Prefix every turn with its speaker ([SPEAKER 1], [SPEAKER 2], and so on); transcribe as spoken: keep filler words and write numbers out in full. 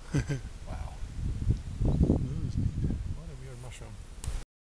[SPEAKER 1] Wow. That is neat. What a weird mushroom.